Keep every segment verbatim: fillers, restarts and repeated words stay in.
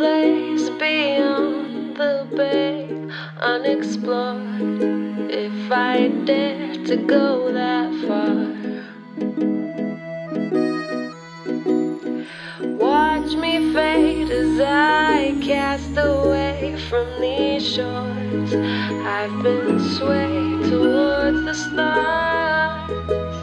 place beyond the bay, unexplored. If I dare to go that far, watch me fade as I cast away from these shores. I've been swayed towards the stars.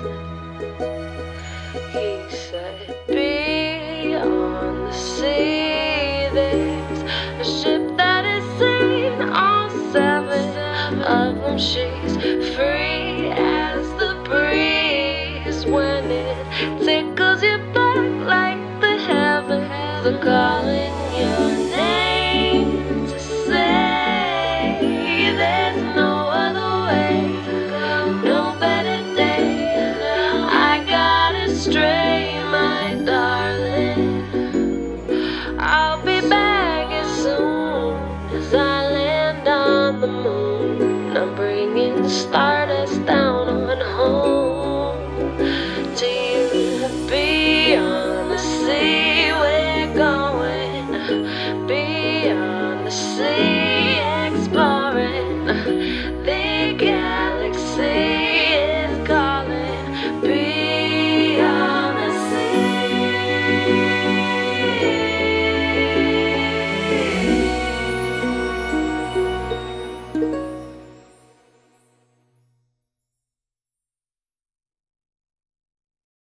He said, beyond the sea, there's a ship that has seen all seven of them. She's free as the breeze when it tickles your back like the heavens are calling your name to say there's no other way to go, no better day. I gotta stray, my darling. I'll be back as soon as I land on the moon. I'm bringing stardust down